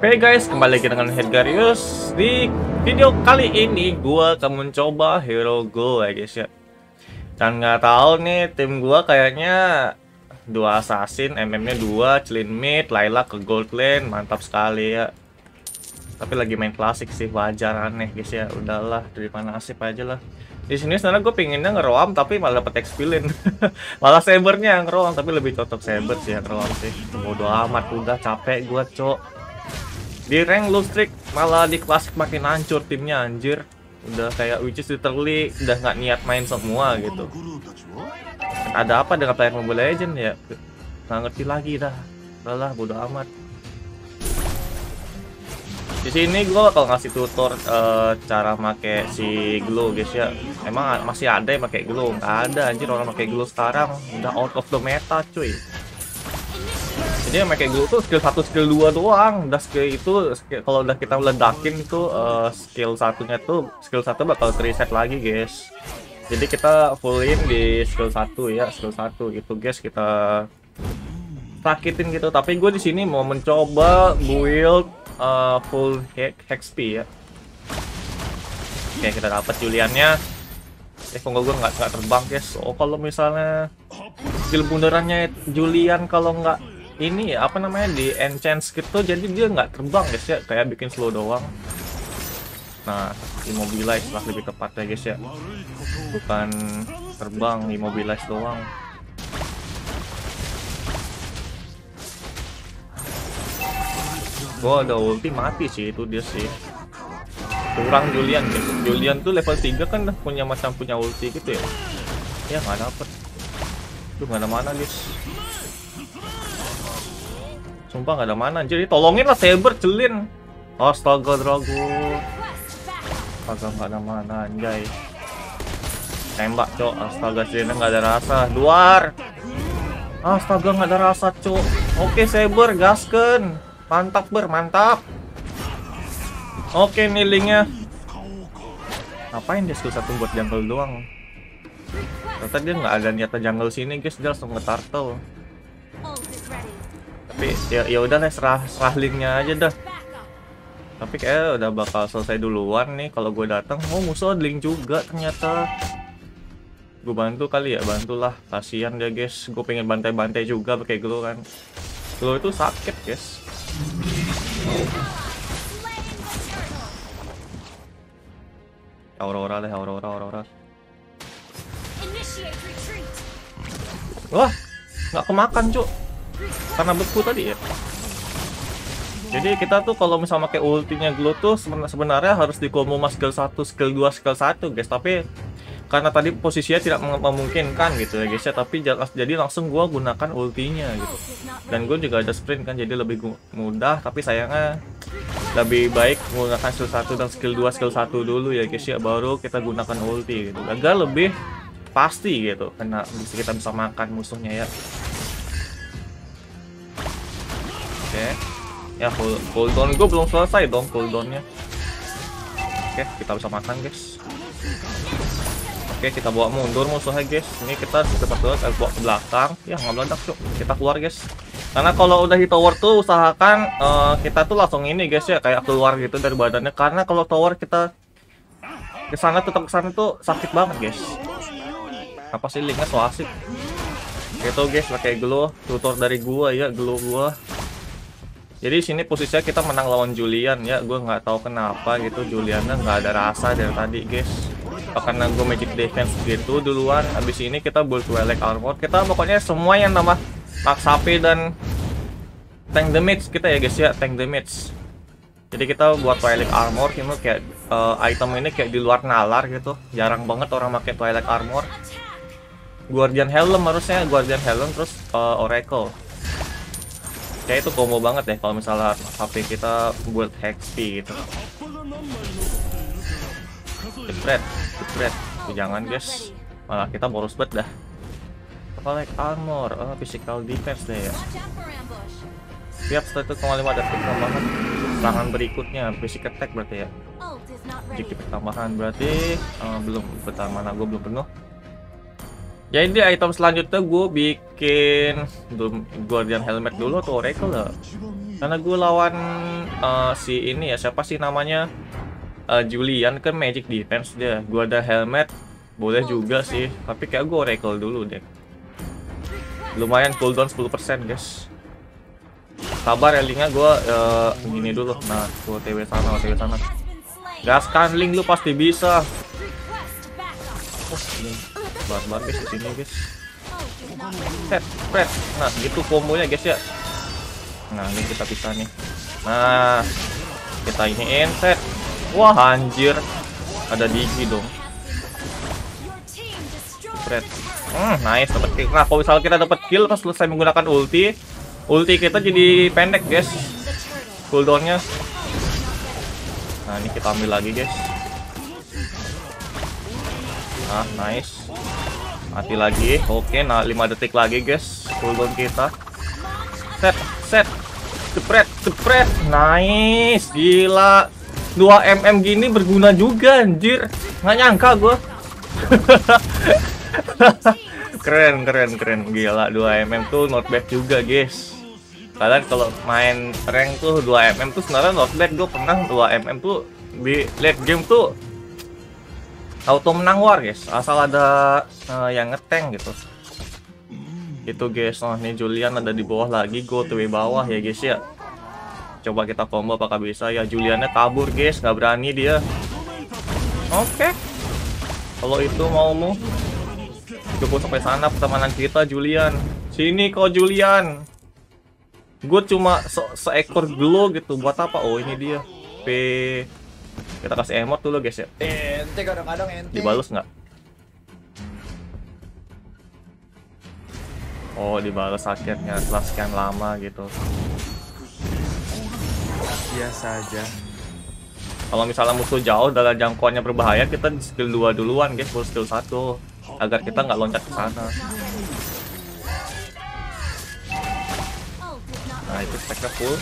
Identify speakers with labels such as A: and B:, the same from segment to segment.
A: Oke guys, kembali lagi dengan Hedgarius. Di video kali ini gua akan mencoba hero Go ya guys ya. Dan nggak tahu nih tim gua kayaknya dua assassin, MM-nya 2, clean mid, Layla ke gold lane, mantap sekali ya. Tapi lagi main klasik sih, wajar aneh guys ya. Udahlah, daripada nasib aja lah. Di sini sebenarnya gue pinginnya ngeroam tapi malah dapet XP lane. Malah sabernya yang ngeroam, tapi lebih cocok saber sih yang ngeroam sih. Bodo amat, udah capek gua cok. Di rank low streak malah di klasik makin hancur timnya anjir. Udah kayak which is literally udah nggak niat main semua gitu. Ada apa dengan player Mobile Legend ya? Nggak ngerti lagi dah. Udahlah bodo amat. Di sini gue bakal ngasih tutor cara make si glow guys ya. Emang masih ada yang pakai glow? Nggak ada anjir, orang pakai glow sekarang udah out of the meta cuy. Jadi yang pakai glow tuh skill 1 skill 2 doang. Udah skill itu kalau udah kita ledakin itu skill satunya tuh skill 1 bakal reset lagi guys. Jadi kita fullin di skill 1 ya, skill 1 gitu guys, kita sakitin gitu. Tapi gue di sini mau mencoba build full XP ya. Oke, kita dapat Juliannya. Kok gue nggak terbang guys. Oh, kalau misalnya skill bundarannya Julian kalau nggak ini ya apa namanya di enchant gitu, jadi dia nggak terbang guys ya, kayak bikin slow doang. Nah, immobilize lah lebih tepatnya guys ya, bukan terbang, immobilize doang. Gua ada ulti mati sih itu dia sih. Kurang Julian guys. Julian tuh level 3 kan punya ulti gitu ya. Ya nggak dapet. Tuh nggak ada mana guys. Sumpah nggak ada mana anjir. Tolongin lah saber celin. Astaga Drago. Astaga nggak ada mana anjay. Tembak cok. Astaga celin nggak ada rasa. Luar. Astaga nggak ada rasa cok. Oke saber gasken. Mantap mantap. Oke nilingnya. Ngapain dia skill 1 buat jungle doang? Ternyata dia nggak ada niatan jungle sini guys, dia langsung nge-turtle. Tapi ya udah lah, serah linknya aja dah. Tapi kayak udah bakal selesai duluan nih kalau gue datang. Oh musuh link juga ternyata. Gue bantu kali ya, bantulah. Kasihan dia guys, gue pengen bantai-bantai juga pakai glow kan. Glow itu sakit guys. Aurora deh, Aurora. Wah, nggak kemakan cuk. Karena beku tadi ya. Jadi kita tuh kalau misal pakai ultinya glow tuh sebenarnya harus di combo mas skill 1, skill 2, skill 1 guys. Tapi karena tadi posisinya tidak memungkinkan gitu ya guys ya. Tapi jadi langsung gua gunakan ultinya gitu. Dan gue juga ada sprint kan, jadi lebih mudah. Tapi sayangnya lebih baik menggunakan skill 1 dan skill 2, skill 1 dulu ya guys ya. Baru kita gunakan ulti gitu. Agar lebih pasti gitu. Karena kita bisa makan musuhnya ya. Oke, ya cooldown gue belum selesai dong cooldownnya. Oke, kita bisa makan guys. Oke, kita bawa mundur musuhnya guys. Ini kita cepat banget bawa ke belakang. Ya nggak meledak cuk. Kita keluar guys. Karena kalau udah di tower tuh usahakan kita tuh langsung ini guys ya, kayak keluar gitu dari badannya. Karena kalau tower kita kesana tetap kesana tuh sakit banget guys. Apa sih linknya so asik. Gitu guys, pakai glow tutor dari gua ya, glow gua. Jadi sini posisinya kita menang lawan Julian ya. Gue nggak tahu kenapa gitu Juliannya nggak ada rasa dari tadi guys. Karena gue magic defense gitu duluan. Habis ini kita build Twilight Armor. Kita pokoknya semua yang nama Max HP dan tank damage kita ya guys ya, tank damage. Jadi kita buat Twilight Armor ini kayak item ini kayak di luar nalar gitu. Jarang banget orang pakai Twilight Armor. Guardian Helm harusnya, Guardian Helm terus Oracle. Kayak itu combo banget deh kalau misalnya HP kita build XP gitu. Jepret. Jangan guys, malah kita boros banget dah. Collect armor, physical defense deh ya. Siap, setelah itu 0,5 detik tambahan. Serangan berikutnya basic attack berarti ya. Jika tambahan berarti belum, bentar mana gue belum penuh. Jadi item selanjutnya gue bikin Guardian Helmet dulu atau Oracle lah. Karena gue lawan si ini ya, siapa sih namanya? Julian kan magic defense dia. Gue ada helmet, boleh juga sih. Tapi kayak gue Oracle dulu deh. Lumayan cooldown 10% guys. Sabar ya linknya, gue gini dulu. Nah, gue TW sana, TW sana. Gaskan link, lu pasti bisa. Oh, ini bar guys di sini guys. Set. Nah, gitu kombonya guys ya. Nah, ini kita bisa nih. Nah, kita iniin set. Wah, anjir. Ada Digi dong. Set. Nice, dapat kill. Nah, kalau misalnya kita dapat kill pas selesai menggunakan ulti kita jadi pendek guys. Cooldownnya. Nah, ini kita ambil lagi guys. Nah, nice. Mati lagi. Oke, nah 5 detik lagi guys cooldown kita. Set. Jepret. Nice. Gila. 2 gini berguna juga anjir. Nggak nyangka gua. Keren. Gila, 2 tuh not bad juga guys. Kalian kalau main rank tuh 2 tuh sebenarnya not bad. Gue pernah 2 tuh di late game tuh auto menang war guys, asal ada yang ngetank gitu. Itu guys. Oh, nih Julian ada di bawah lagi, go to bawah ya guys ya. Coba kita combo apakah bisa ya. Juliannya kabur guys, nggak berani dia. Oke. Kalau itu maumu, cukup sampai sana pertemanan kita Julian. Sini kau Julian. Gue cuma seekor glow gitu. Buat apa? Oh, ini dia. Kita kasih emote dulu guys ya.
B: Ente kadang-kadang ente.
A: Dibalas nggak? Oh, dibalas akhirnya setelah sekian lama gitu.
B: Biasa aja.
A: Kalau misalnya musuh jauh dalam jangkauannya berbahaya, kita di skill 2 duluan guys, full skill 1 agar kita nggak loncat ke sana. Nah, itu stacknya full.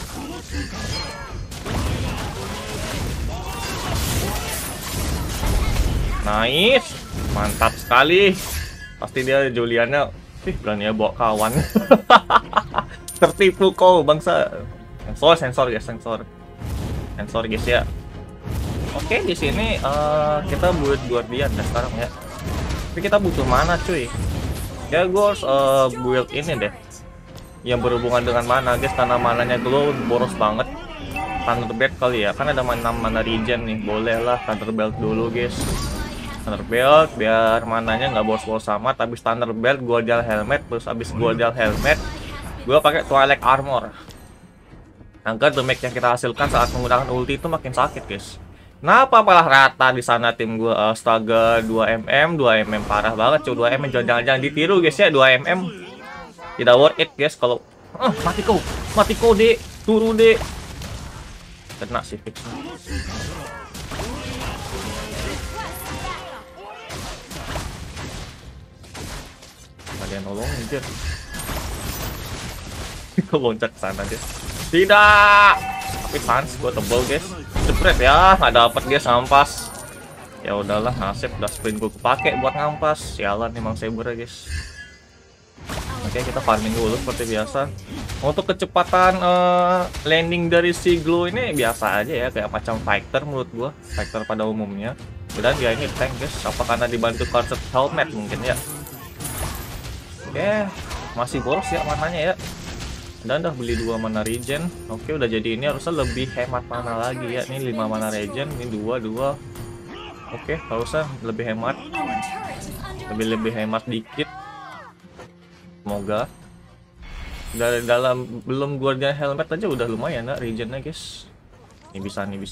A: Nice, mantap sekali. Pasti dia Juliannya, berani ya bawa kawan. Tertipu kau bangsa. Sensor guys ya. Oke, di sini kita buat Guardian ya sekarang ya. Tapi kita butuh mana cuy? Ya gue harus build ini deh, yang berhubungan dengan mana guys, karena mananya glow boros banget. Thunderbelt kali ya, kan ada mana regen nih. Boleh lah Thunderbelt dulu guys. Thunderbelt biar mananya nggak boros-boros sama. Habis Thunderbelt Guardian Helmet, terus habis Guardian Helmet gue pakai Twilight Armor agar damage yang kita hasilkan saat menggunakan ulti itu makin sakit guys. Kenapa malah rata di sana tim gue? Astaga, 2 parah banget cuy. 2 jangan ditiru guys ya. 2 tidak worth it guys. Kalau mati kau dek, turun dek. Kena sih fix. Ada yang nolong anjir. Kau loncat ke sana dia. Tidak. Tapi sans gue tebel guys. Jepret ya, nggak dapet guys, ngampas. Ya udahlah, nasib udah sprint gue kepake buat ngampas. Sialan emang saber ya guys. Oke, kita farming dulu seperti biasa. Untuk kecepatan landing dari si glow ini biasa aja ya, kayak macam fighter menurut gua, fighter pada umumnya. Dan dia ini tank guys, apa karena dibantu concept helmet mungkin ya. Oke, masih boros ya mananya ya. Dan udah beli 2 mana regen. Oke, udah jadi ini harusnya lebih hemat mana lagi ya. Ini 5 mana regen, ini 2. Oke, harusnya lebih hemat. Lebih hemat dikit. Semoga. Dari dalam belum Guardian Helmet aja udah lumayan ya regennya guys. Ini bisa nih.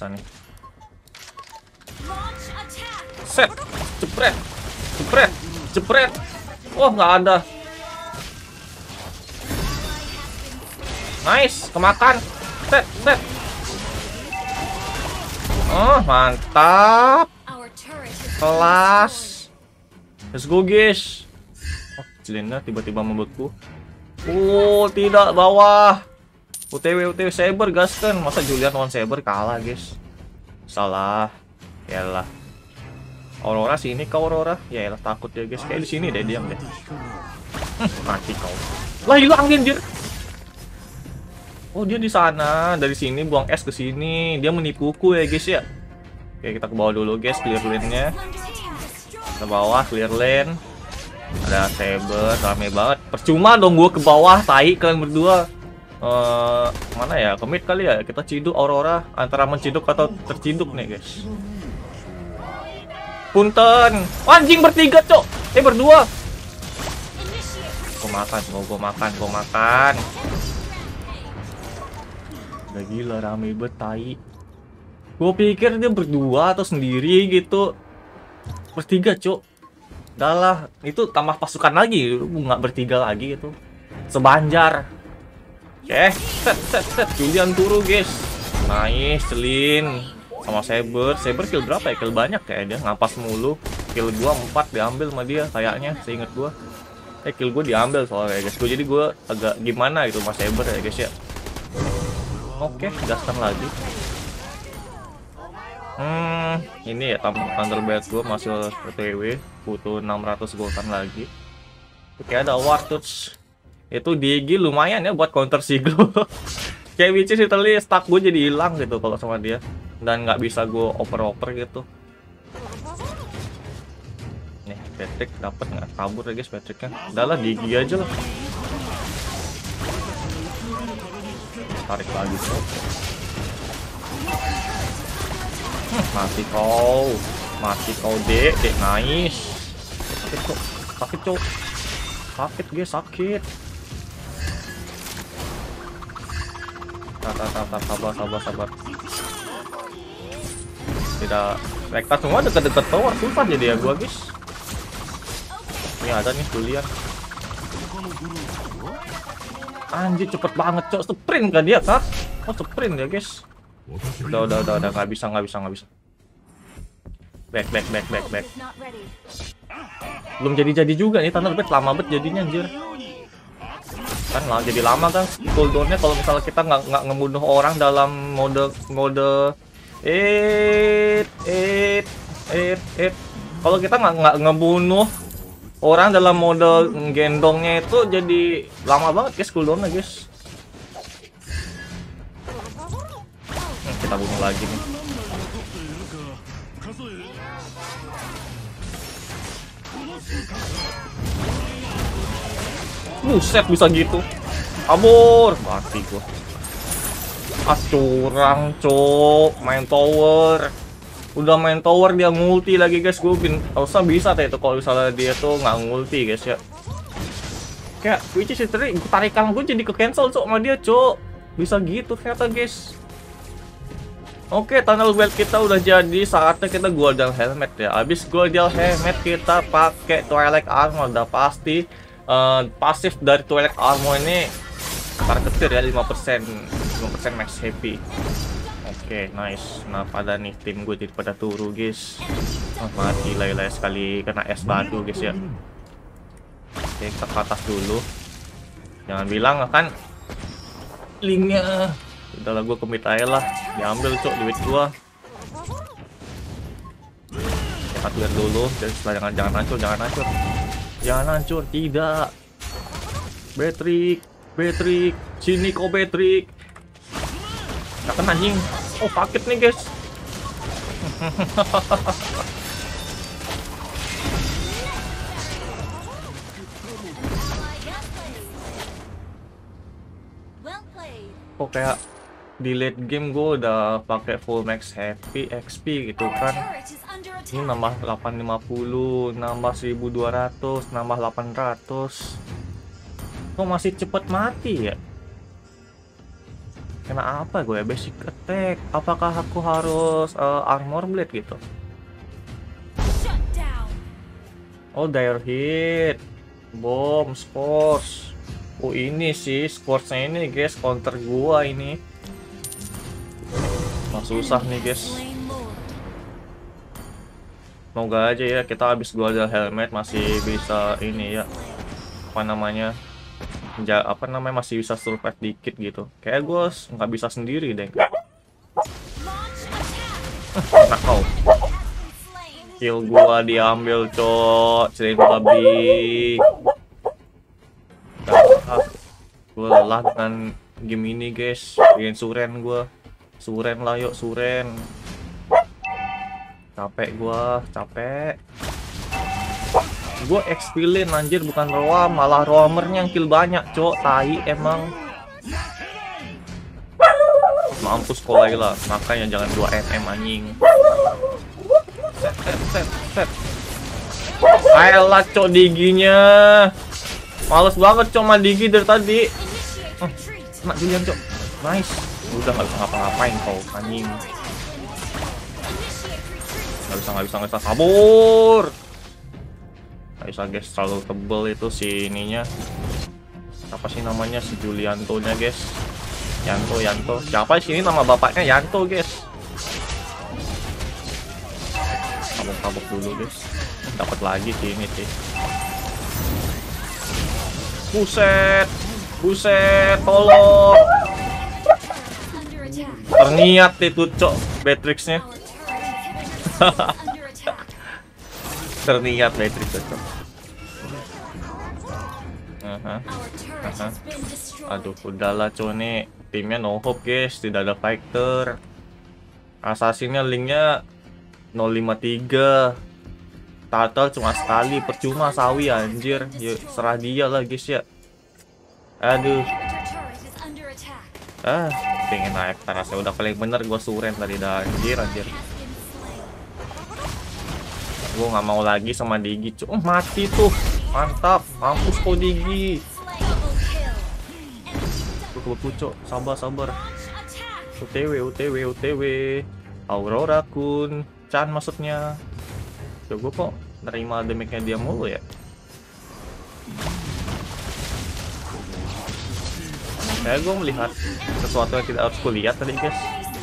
A: Set, jepret. Wah, nggak ada. Nice, kemakan. Set. Oh, mantap. Kelas. Let's go guys. Oh, Jelena tiba-tiba membeku. Oh, tidak, bawah. UTW Saber gaskan. Masa Julian lawan Saber kalah guys? Salah. Yalah. Aurora sini kau Aurora. Ya elah takut ya guys. Kayak di sini deh diam deh. Mati kau. Lah hilang anjir. Oh dia di sana. Dari sini buang es ke sini. Dia menipuku ya guys ya. Oke kita ke bawah dulu guys. Clear lane-nya. Ke bawah clear lane. Ada Saber. Rame banget. Percuma dong gue ke bawah. Tai kalian berdua. Mana ya? Commit kali ya. Kita ciduk Aurora. Antara menciduk atau terciduk nih guys. Punten. Anjing bertiga cok. Berdua. Gue makan. Udah gila rame banget tai. Gue pikir dia berdua atau sendiri gitu. Bertiga cok. Udah lah, itu tambah pasukan lagi, nggak bertiga lagi itu. Sebanjar. Set. Julian turu guys. Nice, Celin. Sama Saber kill berapa ya? Kill banyak kayak dia, ngapas mulu. Kill gua 4 diambil sama dia kayaknya, seinget gua. Kill gua diambil soalnya guys. Jadi gua agak gimana gitu sama Saber ya guys ya. Oke, gaskan lagi. Ini ya Thunderbird gue masih OTW, butuh 600 goldan lagi. Oke ada War Touch. Itu DG lumayan ya buat counter Siglo. Kayak which is literally stack gue jadi hilang gitu kalau sama dia. Dan nggak bisa gue oper-oper gitu. Nih Patrick dapat nggak? Kabur ya guys Patricknya. Udah lah DG aja lah. Tarik lagi tuh. Mati kau dek nice. Sakit guys sakit. Sabar. Tidak mereka semua deket-deket tower susah jadi ya gua guys. Ini ada nih Julian. Anjir cepet banget cok, sprint kan dia kak? Oh sprint ya guys. Udah nggak bisa. Back. Belum jadi juga nih Thunderbird lama banget jadinya anjir. Kan lah jadi lama kan cooldownnya kalau misalnya kita nggak ngebunuh orang dalam mode kalau kita nggak ngebunuh orang dalam mode gendongnya itu jadi lama banget guys cooldownnya guys. Kita bunuh lagi nih. Buset bisa gitu. Kabur, mati gua. Curang cok, main tower. Udah main tower dia multi lagi guys. Gue usah bisa tuh itu kalau misalnya dia tuh nggak multi guys ya. Kayak which is literally tarikan gue jadi ke cancel cok sama dia cok. Bisa gitu ternyata guys. Oke, tunnel belt kita udah jadi, saatnya kita golden helmet ya. Abis golden helmet kita pakai twilight armor, udah pasti pasif dari twilight armor ini targetir ya 5% max happy. Oke, nice. Nah pada nih tim gue jadi pada turu guys. Mati lay sekali kena es batu guys ya. Oke, kita ke atas dulu. Jangan bilang kan linknya. Udah lah gue commit aja lah. Diambil cok duit gua. Kita clear dulu. Dan setelah jangan hancur. Tidak. Patrick. Sini kok Patrick. Gak kena anjing. Oh paket nih guys. Kok kayak di late game gue udah pakai full max happy XP gitu kan. Ini nambah 850, nambah 1200, nambah 800. Kok masih cepet mati ya? Kena apa gue ya? Basic attack. Apakah aku harus armor blade gitu? Oh dire hit, bomb, spores. Oh ini sih sportsnya ini guys, counter gua ini. Susah nih guys. Semoga aja ya kita habis golden helmet masih bisa ini ya. Apa namanya? Masih bisa survive dikit gitu. Kayak gue nggak bisa sendiri deh. Nah kau. Kill gua diambil, cok. Selain babi. Gue lelah dengan game ini, guys. Ingin suren gua. Suren lah, yuk suren. Capek gua, capek. Gue XP lane anjir, bukan roam, malah roamernya yang kill banyak, cok. Tai emang. Mampus kolai lah, makanya jangan 2 MM anjing. Set. Ayolah, cok, diginya. Males banget, cok, sama digi dari tadi. Kena Julian, cok. Nice. Udah gak bisa ngapa-ngapain kau anjing. Gak bisa kabur. Gak bisa, guys, terlalu tebel itu si ininya. Apa sih namanya, si Julianto-nya, guys. Yanto. Siapa sini nama bapaknya Yanto, guys. Kabuk dulu, guys. Dapat lagi sih ini sih. Buset, tolong. Terniat itu, cok, Beatrix-nya. Terniat Beatrix, cok. Aduh, udahlah, cok, nih timnya no hope, guys. Tidak ada fighter. Assassinnya linknya 053. Turtle cuma sekali, percuma sawi anjir. Yuk, serah dia lah, guys, ya. Aduh. Pengen naik terasnya udah paling bener gua suren tadi dah, anjir. Gua nggak mau lagi sama Digi, cuy. Mati tuh. Mantap, mampus kok Digi. Cok, sabar. UTW. Aurora Kun, Chan maksudnya. Coba kok nerima damage-nya dia mulu ya. Kayak gue melihat sesuatu yang tidak harus kulihat tadi, guys.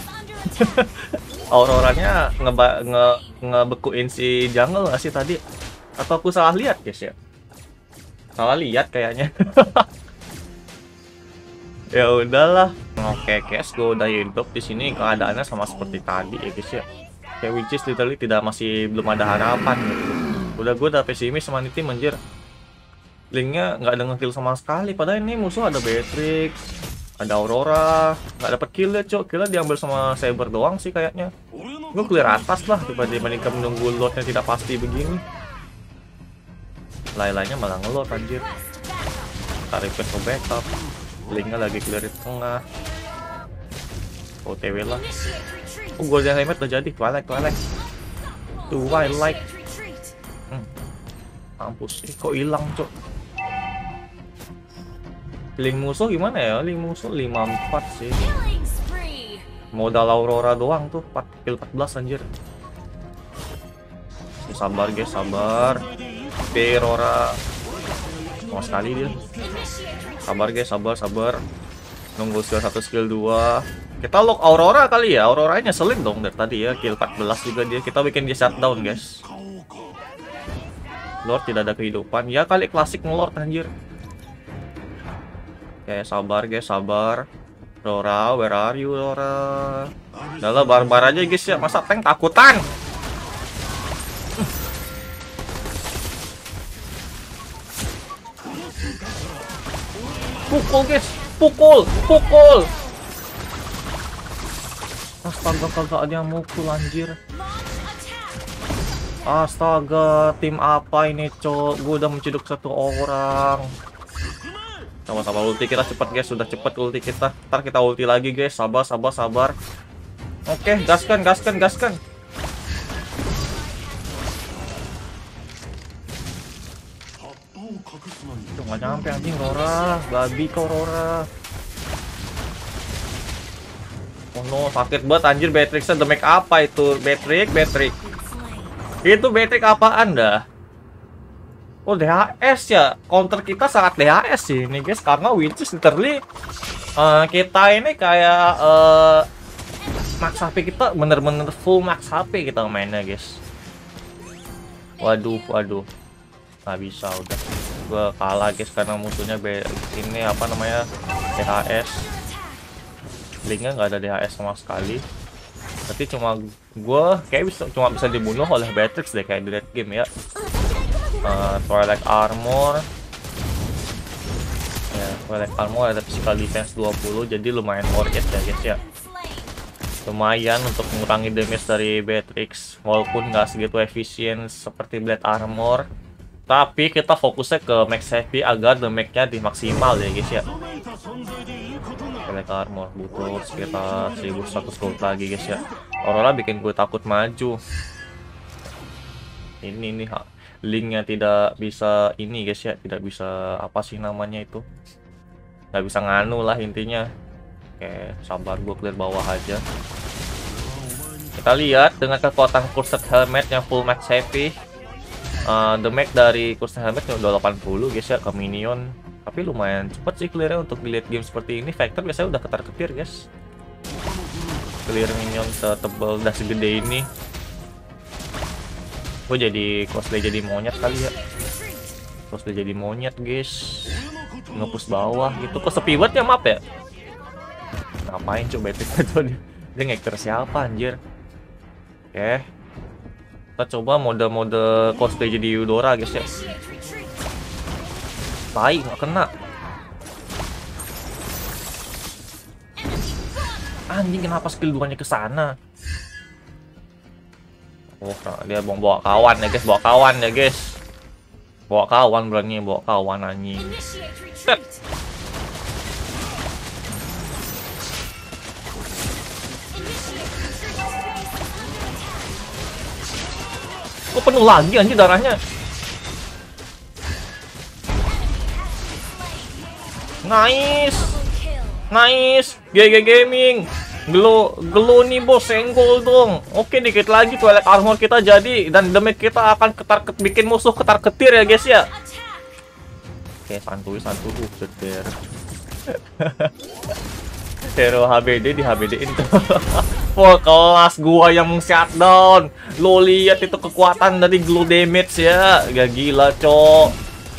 A: Auroranya ngebekuin si jungle nggak sih tadi? Atau aku salah lihat, guys, ya? Salah lihat kayaknya. Ya udahlah. Oke, guys, gue udah hidup di sini, keadaannya sama seperti tadi ya, guys, ya. Kayak which is literally belum ada harapan gitu. Udah pesimis sama ini tim, anjir. Linknya nggak ada ngekill sama sekali, padahal ini musuh ada Beatrix, ada Aurora, nggak dapet kill ya, cok. Killnya diambil sama Saber doang sih kayaknya. Gue clear atas lah dibandingkan menunggu loadnya tidak pasti begini. Lailanya malah ngelot, anjir. Tarik ke backup. Linknya lagi clear di tengah. OTW lah. Golden Helmet udah jadi. Twilight. Mampus sih, kok hilang, cok. Link musuh gimana ya? Link musuh 54 sih. Modal Aurora doang tuh, 4 kill 14 anjir. Sabar, guys, sabar. Aurora mau sekali dia. Sabar, guys, sabar. Nunggu skill 1, skill 2. Kita lock Aurora kali ya. Auroranya nyeselin dong dari tadi ya. Kill 14 juga dia. Kita bikin dia shutdown, guys. Lord tidak ada kehidupan. Ya kali klasik ngelord, anjir. Oke, sabar, guys, sabar. Aurora, where are you, Aurora? Udah barbar aja, guys, ya. Masa tank takutan? Pukul, guys. Pukul. Astaga, kagak ada yang mukul, anjir. Astaga, tim apa ini, cok? Gue udah menciduk 1 orang. Sama-sama ulti kita cepat, guys. Sudah cepat ulti kita. Ntar kita ulti lagi, guys. Sabar. Oke, gaskan. Nggak nyampe, anjing. Aurora, babi kau, Aurora. Oh no, sakit banget, anjir. Beatrix-nya damage apa itu? Beatrix. Itu Beatrix apaan dah? Oh, DHS ya. Counter kita sangat DHS sih ini, guys, karena Witches literally kita ini kayak max HP kita bener-bener full max HP kita mainnya, guys. Waduh. Nggak bisa, udah. Gue kalah, guys, karena musuhnya ini apa namanya, DHS. Linknya nggak ada DHS sama sekali. Berarti cuma gue kayak cuma bisa dibunuh oleh Beatrix deh kayak di late game ya. Twilight Armor. Ya, Twilight Armor ada physical defense 20, jadi lumayan worth it ya guys ya. Lumayan untuk mengurangi damage dari Beatrix, walaupun nggak segitu efisien seperti Blade Armor. Tapi kita fokusnya ke max HP agar damage-nya dimaksimal ya guys ya. Blade Armor butuh sekitar 1100 gold lagi guys ya. Aurora bikin gue takut maju. Ini nih linknya tidak bisa ini guys ya, tidak bisa apa sih namanya itu, nggak bisa nganu lah intinya. Oke, sabar, gue clear bawah aja. Kita lihat dengan kekuatan Cursed Helmet yang full max HP, damage dari Cursed Helmet udah 80 guys ya ke minion. Tapi lumayan cepet sih clearnya untuk di late game seperti ini. Vector biasanya udah ketar-ketir guys, clear minion setebal udah segede ini. Gue jadi cosplay jadi monyet kali ya. Cosplay jadi monyet guys, ngepush bawah gitu. Kok sepi banget ya map ya? Ngapain coba itu dia ngeker siapa anjir? Oke, kita coba mode cosplay jadi Eudora guys ya. Tai nggak kena. Anjing, kenapa skill 2-nya ke sana? Oh, dia bawa kawan ya guys, bawa kawan ya guys. Bawa kawan berani, bawa kawan anjing. Set. Kok penuh lagi anjing darahnya? Nice. Nice. GG Gaming. Glow nih bos, senggol dong. Oke, dikit lagi Twilight Armor kita jadi dan damage kita akan bikin musuh ketar-ketir ya guys ya. Oke, santuy setir. Hero HBD di HBD-in tuh. Full kelas gua yang shutdown. Lo lihat itu kekuatan dari glow damage ya. Gak gila, cok.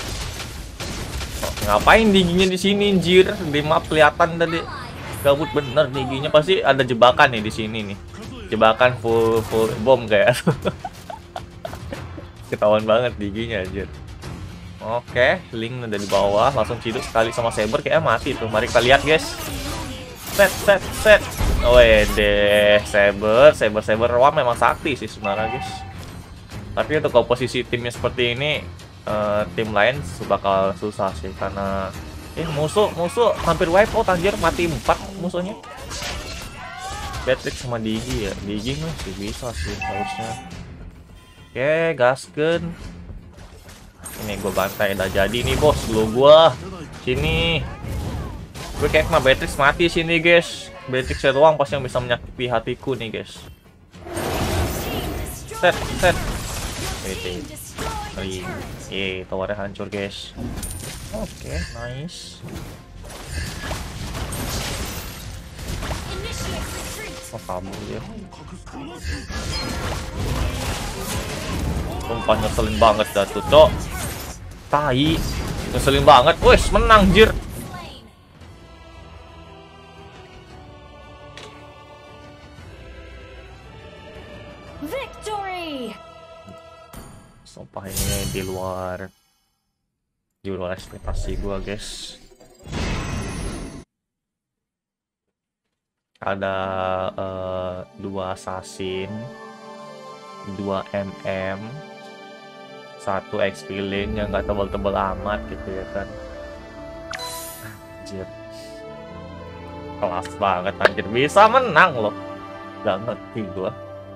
A: Ngapain diginya di sini anjir? Di map kelihatan tadi. Gabut bener giginya, pasti ada jebakan nih di sini nih. Jebakan full bom kayak. Ketahuan banget giginya anjir. Oke, Link udah di bawah, langsung ciduk sekali sama Saber kayak mati tuh. Mari kita lihat guys. Set. Wede, Saber Wah memang sakti sih sebenarnya guys. Tapi untuk komposisi timnya seperti ini, tim lain bakal susah sih karena musuh hampir wipe out anjir, mati 4 musuhnya. Beatrix sama Digi ya. Digi masih bisa sih harusnya. Oke, gasken. Ini gue bantai, udah jadi nih bos, glow gua. Sini. Gue kayak kena Beatrix mati sini guys. Beatrix doang pasti yang bisa menyakiti hatiku nih guys. Set. Towernya hancur guys. Oke, nice. Oh, kabur dia. Sumpah ngeselin banget dah tuh, cok. Tai. Ngeselin banget. Wes, menang jir.
C: Victory.
A: Sumpah ini di luar ekspektasi gua guys. Ada 2 assassin, 2 MM, 1 XP lane yang nggak tebal-tebal amat gitu ya kan. Anjir, kelas banget anjir, bisa menang loh. Gak ngerti gua.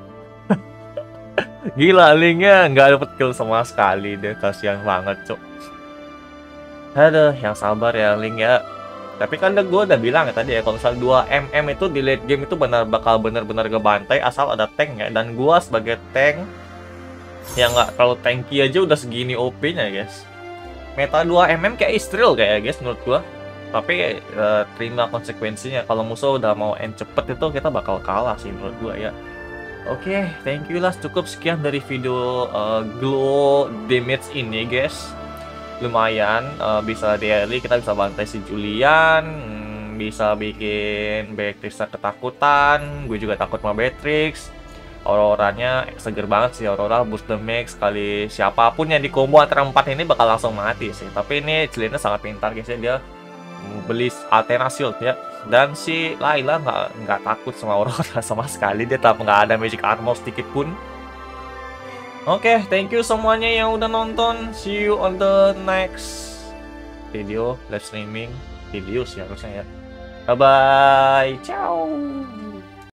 A: Gila, linknya nggak dapet kill sama sekali deh, kasihan banget cok. Aduh, yang sabar ya Link ya. Tapi kan gue udah bilang ya tadi ya, kalau misal 2 MM itu di late game itu bakal bener-bener ngebantai asal ada tank ya. Dan gue sebagai tank yang nggak terlalu tanky aja udah segini OP-nya guys. Meta 2 MM kayak Istril kayak guys menurut gue. Tapi terima konsekuensinya, kalau musuh udah mau end cepet itu kita bakal kalah sih menurut gue ya. Oke, thank you lah, cukup sekian dari video glow damage ini guys. Lumayan bisa di early, kita bisa bantai si Julian. bisa bikin Beatrix ketakutan. Gue juga takut sama Beatrix. Auroranya seger banget sih, Aurora boost damage kali siapapun yang di combo antara 4 ini bakal langsung mati sih. Tapi ini Celina sangat pintar guys ya, dia beli Athena Shield ya. Dan si Layla nggak takut sama Aurora sama sekali, dia tak nggak ada magic armor sedikit pun. Oke, thank you semuanya yang udah nonton. See you on the next video live streaming video sih harusnya ya. Bye bye, ciao.